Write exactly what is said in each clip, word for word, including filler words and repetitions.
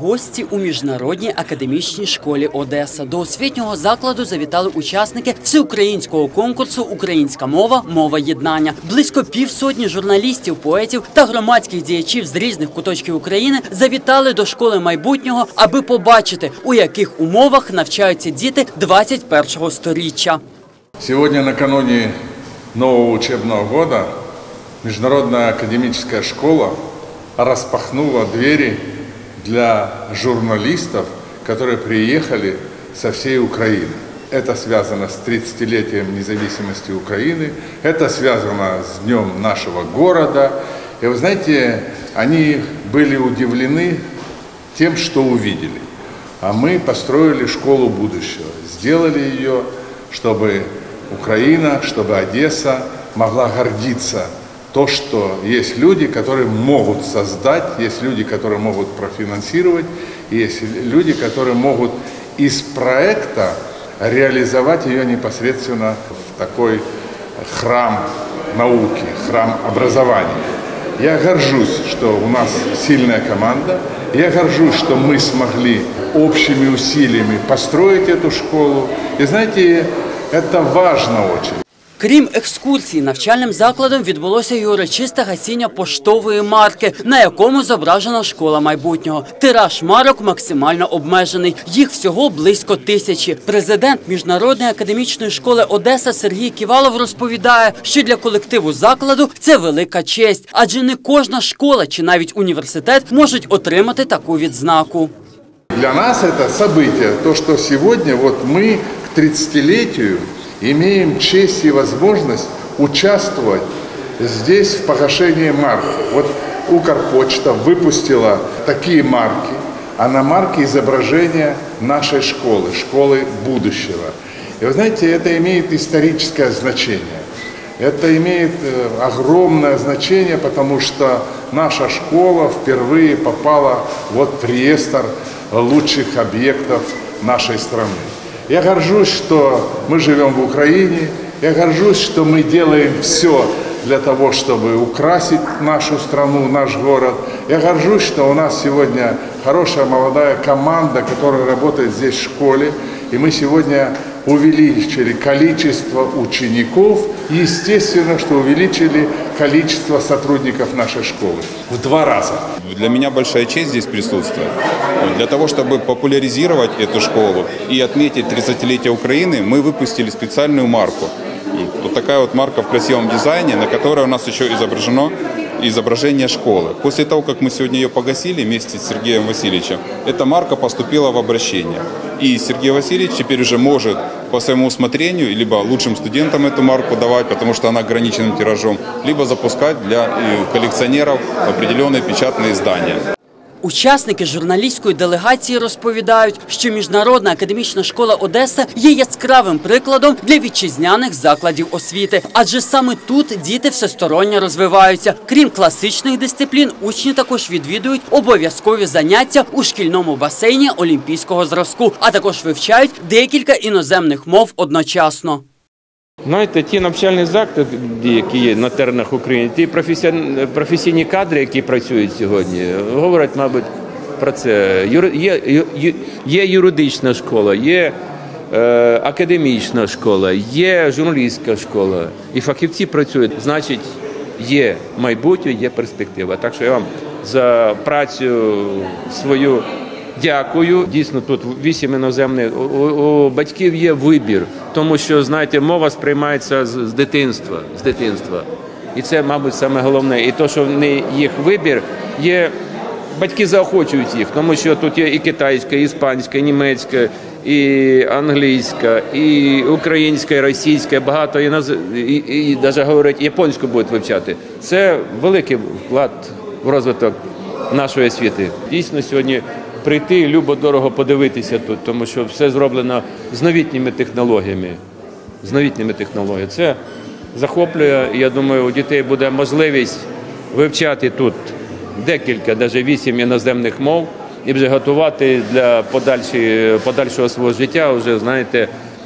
гості у Міжнародній академічній школі Одеса. До освітнього закладу завітали учасники всеукраїнського конкурсу «Українська мова. Мова єднання». Близько півсотні журналістів, поетів та громадських діячів з різних куточків України завітали до школи майбутнього, аби побачити, у яких умовах навчаються діти двадцять першого сторіччя. Сьогодні, накануне нового учебного года, Международная академическая школа распахнула двери для журналистов, которые приехали со всей Украины. Это связано с тридцатилетием независимости Украины, это связано с Днем нашего города. И вы знаете, они были удивлены тем, что увидели. А мы построили школу будущего, сделали ее, чтобы Украина, чтобы Одесса могла гордиться то, что есть люди, которые могут создать, есть люди, которые могут профинансировать, есть люди, которые могут из проекта реализовать ее непосредственно в такой храм науки, храм образования. Я горжусь, что у нас сильная команда, я горжусь, что мы смогли общими усилиями построить эту школу. И знаете, это важно очень. Крім екскурсії, навчальним закладом відбулося й урочисте гасіння поштової марки, на якому зображена школа майбутнього. Тираж марок максимально обмежений. Їх всього близько тисячі. Президент Міжнародної академічної школи Одеса Сергій Ківалов розповідає, що для колективу закладу це велика честь, адже не кожна школа чи навіть університет можуть отримати таку відзнаку. Для нас это событие, то, что сегодня вот мы к тридцатилетию имеем честь и возможность участвовать здесь в погашении марки. Вот Укрпочта выпустила такие марки, а на марке изображение нашей школы, школы будущего. И вы знаете, это имеет историческое значение. Это имеет огромное значение, потому что наша школа впервые попала вот в реестр лучших объектов нашей страны. Я горжусь, что мы живем в Украине, я горжусь, что мы делаем все для того, чтобы украсить нашу страну, наш город. Я горжусь, что у нас сегодня хорошая молодая команда, которая работает здесь в школе, и мы сегодня увеличили количество учеников, и естественно, что увеличили количество сотрудников нашей школы в два раза. Для меня большая честь здесь присутствовать. Для того, чтобы популяризировать эту школу и отметить тридцатилетие Украины, мы выпустили специальную марку. Вот такая вот марка в красивом дизайне, на которой у нас еще изображено изображение школы. После того, как мы сегодня ее погасили вместе с Сергеем Васильевичем, эта марка поступила в обращение. И Сергей Васильевич теперь уже может по своему усмотрению либо лучшим студентам эту марку давать, потому что она ограниченным тиражом, либо запускать для коллекционеров определенные печатные издания. Учасники журналістської делегації розповідають, що Міжнародна академічна школа Одеса є яскравим прикладом для вітчизняних закладів освіти. Адже саме тут діти всесторонньо розвиваються. Крім класичних дисциплін, учні також відвідують обов'язкові заняття у шкільному басейні олімпійського зразку, а також вивчають декілька іноземних мов одночасно. Знаєте, ті навчальні заклади, які є на теренах України, ті професійні кадри, які працюють сьогодні, говорять, мабуть, про це. Є, є, є юридична школа, є е, академічна школа, є журналістська школа. І фахівці працюють, значить, є майбутнє, є перспектива. Так що я вам за працю свою дякую. Дійсно, тут вісім іноземних. У, у батьків є вибір, тому що, знаєте, мова сприймається з, з дитинства, з дитинства. І це, мабуть, саме головне. І те, що не їх вибір, є, батьки заохочують їх, тому що тут є і китайська, і іспанська, і німецька, і англійська, і українська, і російська, багато, і, і, і навіть говорять, японську будуть вивчати. Це великий вклад в розвиток нашої освіти. Дійсно, сьогодні прийти, любо-дорого подивитися тут, тому що все зроблено з новітніми технологіями. З новітніми технологіями. Це захоплює, я думаю, у дітей буде можливість вивчати тут декілька, навіть вісім іноземних мов, і вже готувати для подальшого свого життя, вже, знаєте,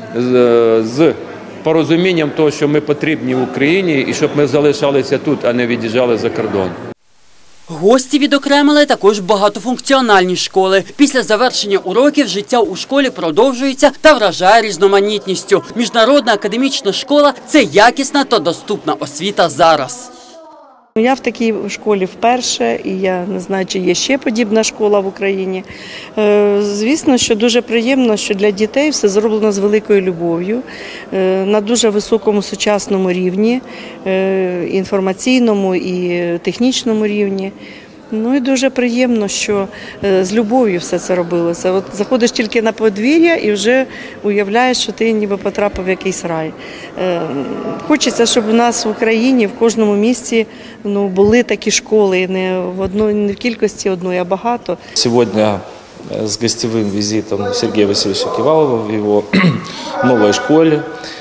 з, з порозумінням того, що ми потрібні в Україні, і щоб ми залишалися тут, а не від'їжджали за кордон. Гості відокремили також багатофункціональні школи. Після завершення уроків життя у школі продовжується та вражає різноманітністю. Міжнародна академічна школа – це якісна та доступна освіта зараз. Я в такій школі вперше, і я не знаю, чи є ще подібна школа в Україні. Звісно, що дуже приємно, що для дітей все зроблено з великою любов'ю, на дуже високому сучасному рівні, інформаційному і технічному рівні. Ну і дуже приємно, що з любов'ю все це робилося. От заходиш тільки на подвір'я і вже уявляєш, що ти ніби потрапив в якийсь рай. Хочеться, щоб у нас в Україні в кожному місті ну, були такі школи, не в одной, не в кількості одної, а багато. Сьогодні з гостєвим візитом Сергія Васильовича Ківалова в його новій школі.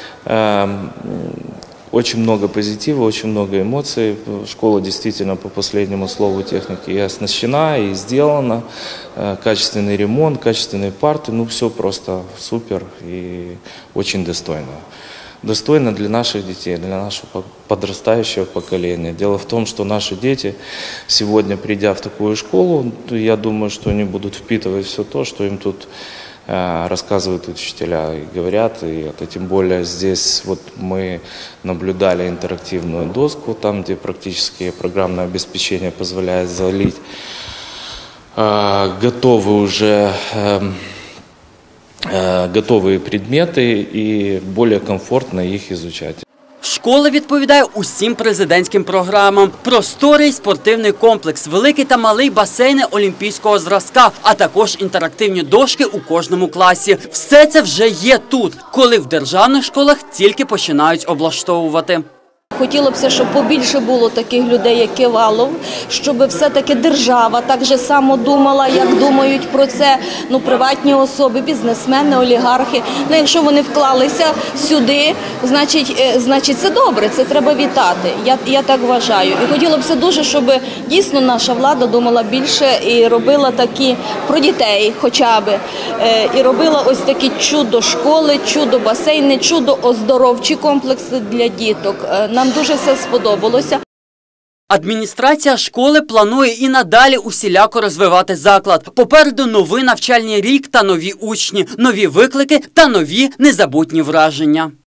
Очень много позитива, очень много эмоций. Школа действительно, по последнему слову техники, и оснащена, и сделана. Качественный ремонт, качественные парты. Ну, все просто супер и очень достойно. Достойно для наших детей, для нашего подрастающего поколения. Дело в том, что наши дети сегодня, придя в такую школу, я думаю, что они будут впитывать все то, что им тут рассказывают учителя и говорят, и это тем более здесь вот мы наблюдали интерактивную доску, там где практически программное обеспечение позволяет залить э, готовые уже э, э, готовые предметы и более комфортно их изучать. Школа відповідає усім президентським програмам. Просторий спортивний комплекс, великий та малий басейни олімпійського зразка, а також інтерактивні дошки у кожному класі. Все це вже є тут, коли в державних школах тільки починають облаштовувати. Хотілося б, щоб побільше було таких людей, як Ківалов, щоб все-таки держава так же само думала, як думають про це ну, приватні особи, бізнесмени, олігархи. Ну, якщо вони вклалися сюди, значить, значить це добре, це треба вітати. Я, я так вважаю. І хотілося б дуже, щоб дійсно наша влада думала більше і робила такі про дітей хоча б. І робила ось такі чудо-школи, чудо-басейни, чудо-оздоровчі комплекси для діток. Нам дуже все сподобалося. Адміністрація школи планує і надалі усіляко розвивати заклад. Попереду новий навчальний рік та нові учні, нові виклики та нові незабутні враження.